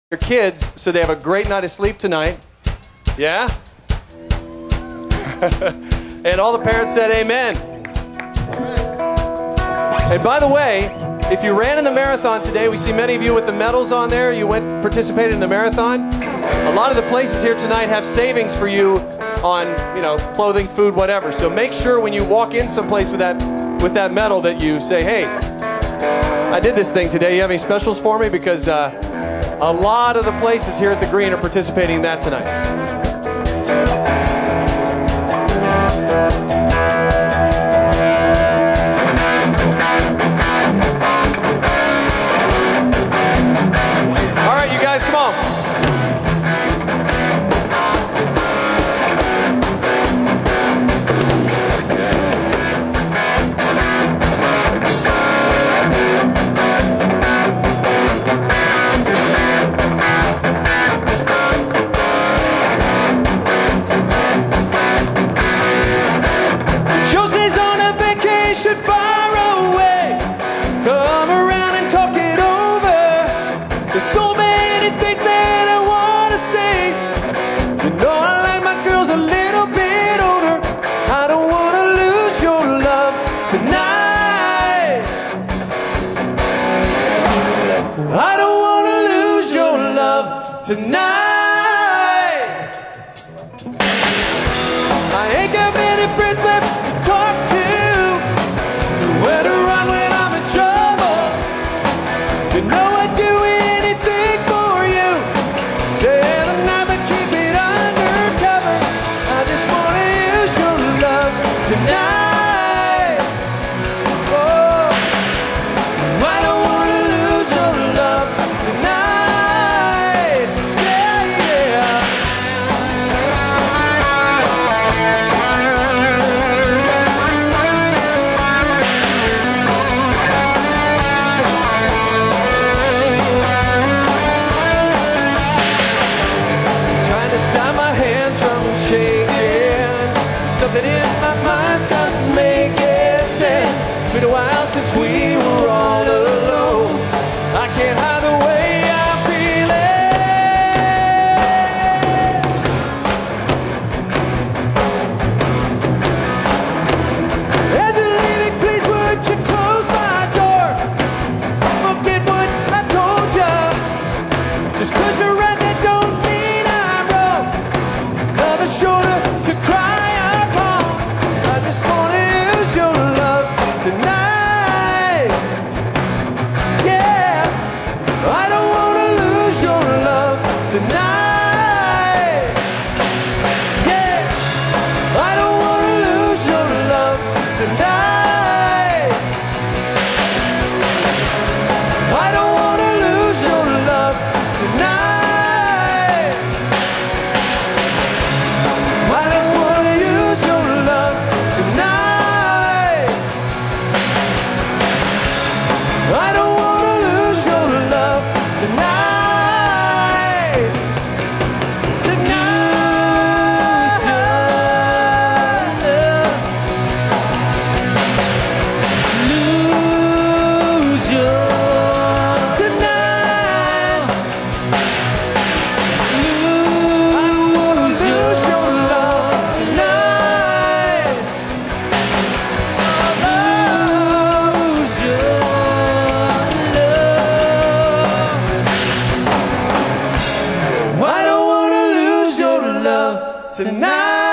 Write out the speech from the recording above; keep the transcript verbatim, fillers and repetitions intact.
your kids so they have a great night of sleep tonight. Yeah? And all the parents said amen. And by the way, if you ran in the marathon today, we see many of you with the medals on there. You went participated in the marathon. A lot of the places here tonight have savings for you on, you know, clothing, food, whatever. So make sure when you walk in someplace with that with that medal that you say, hey, I did this thing today. You have any specials for me? Because uh, a lot of the places here at the Green are participating in that tonight. Tonight, I ain't got many friends left to talk to. Where to run when I'm in trouble? You know I'd do anything for you. Day and night, but keep it undercover. I just wanna use your love tonight. Oh, I don't wanna lose your love tonight. Something in my mind starts making sense. It's been a while since we were all alone. I can't hide the way I'm feeling. As you're leaving, please would you close my door? Forget what I told you. Just 'cause you're right, that don't mean I'm wrong. Love is shorter to cry. Tonight, yeah, I don't wanna lose your love tonight. Yeah, I don't wanna lose your love tonight. I don't wanna lose your love tonight. I just wanna use your love tonight. I don't wanna lose your love tonight. Tonight. Lose your tonight. Lose, I don't wanna lose your love tonight. Lose your tonight.